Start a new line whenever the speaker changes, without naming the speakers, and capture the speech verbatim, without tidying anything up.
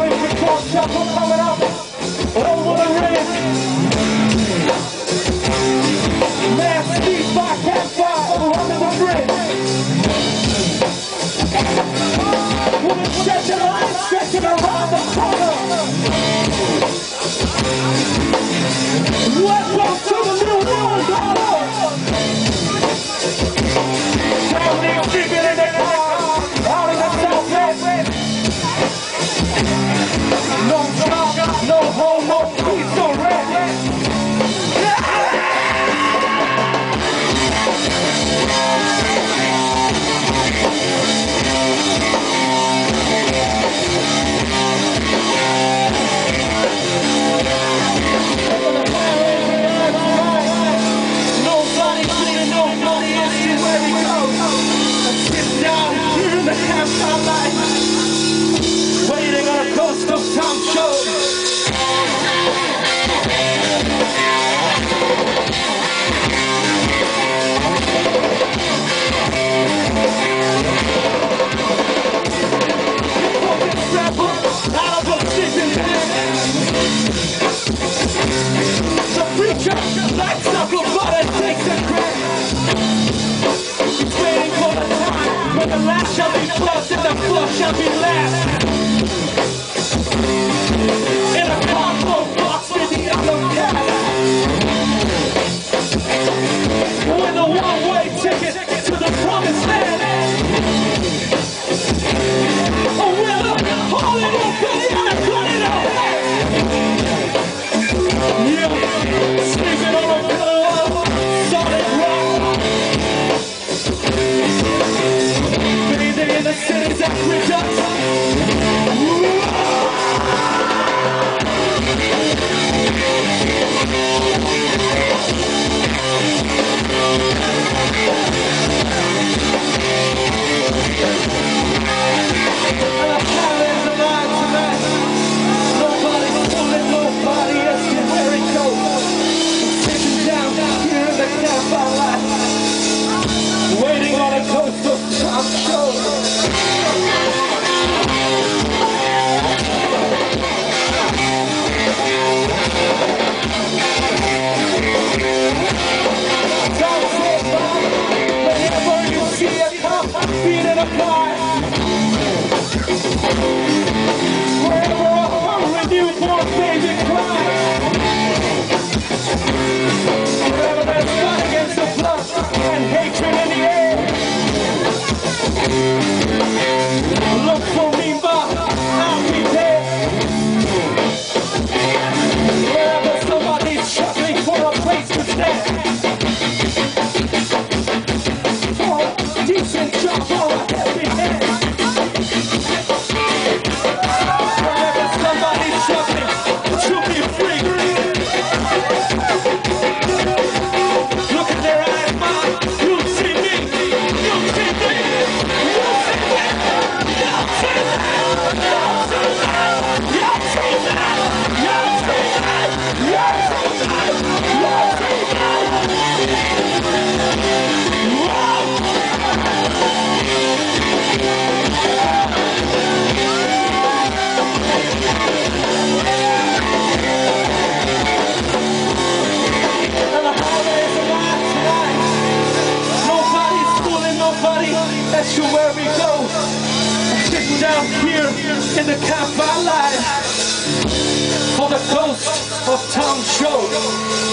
Crazy Cross Shuffle coming up over the ridge. Man, speed by campfire under the bridge. With a stretching line stretching around the corner. Welcome to the new world order. Traveling, sleeping in the car, out in the southwest. No job, no home, no peace, no rest. Nobody clean, nobody asking where he goes. Sit down here in the campfire light, waiting on a Ghost of Tom show. Out of a sleeping bag. The preacher lights up a butt and takes a crack. He's waiting for the time when the last shall be first and the first shall be last. In a cardboard box with the other cast. With a one-way ticket to the promised land. Oh, well, hold it up, buddy, and cut it up. Yeah, sleeping on a pillow of solid rock. Bathing in the city's aqueducts. Waiting on a Ghost of Tom show. Tom said, Bob, whenever you see a cop beating a car, wherever a hungry newborn baby cries, wherever there's fight against the blood and hatred in the air, look for me, Bob, I'll be there. Wherever somebody's struggling for a place to stand, for a decent job or a heavy hand. Wherever somebody's struggling to be free. Look in their eyes, Bob, you'll see me, you'll see me, you'll see me, you'll see me, you'll see me, you'll see me, you'll see me, you'll see me, And the holidays are alive tonight. Nobody's fooling nobody. That's where we go. Sitting down here in the campfire light for the Ghost of Tom show.